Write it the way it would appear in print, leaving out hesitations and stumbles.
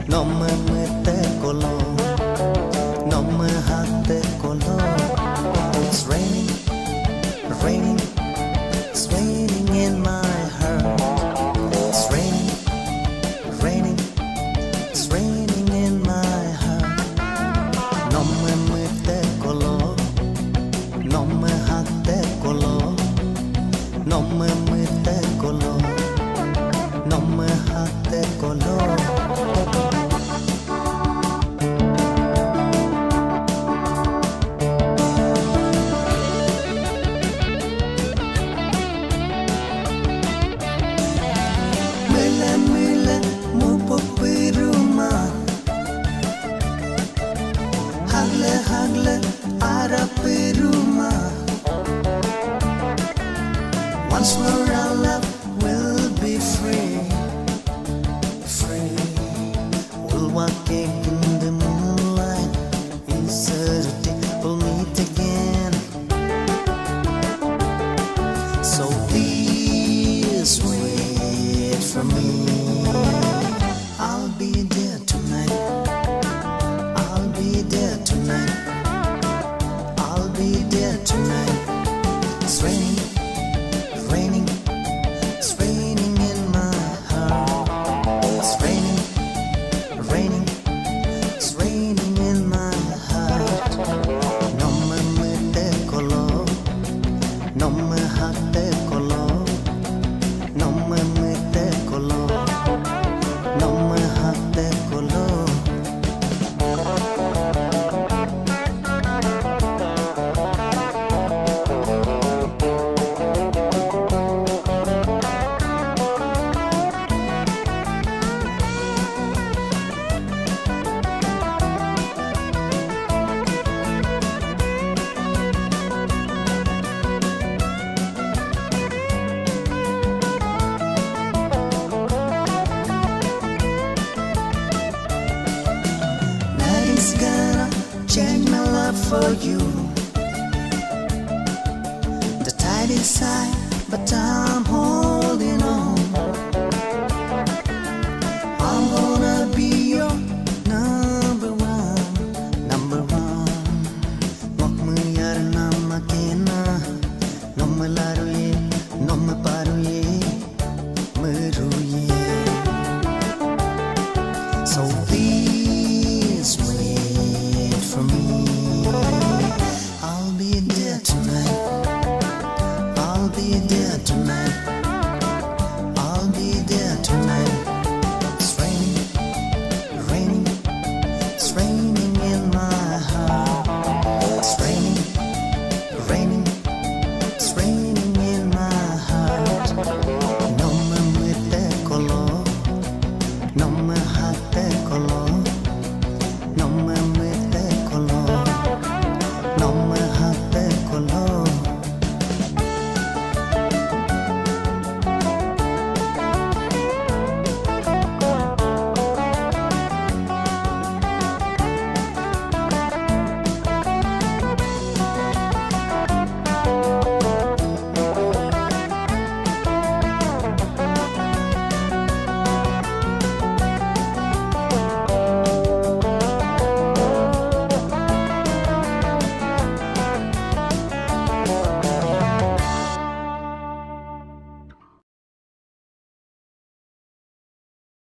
Nomme mette kolo, nomme hatte kolo. It's raining, raining, it's raining in my heart. It's raining, raining, it's raining in my heart. Nomme mette kolo, nomme hatte kolo, nomme mette kolo, nomme hatte kolo. Once more our love will be free, free. We'll walk in the moonlight, eternity we'll meet again. So please wait for me. I'll be there tonight. I'll be there tonight. I'll be there tonight. It's raining. Raining, it's raining in my heart. It's raining, raining, it's raining in my heart. Nomme mette kolo, nomme hatte kolo, nomme mette kolo, nomme hatte kolo. Nothing's gonna change my love for you. The tide is high, but I'm home.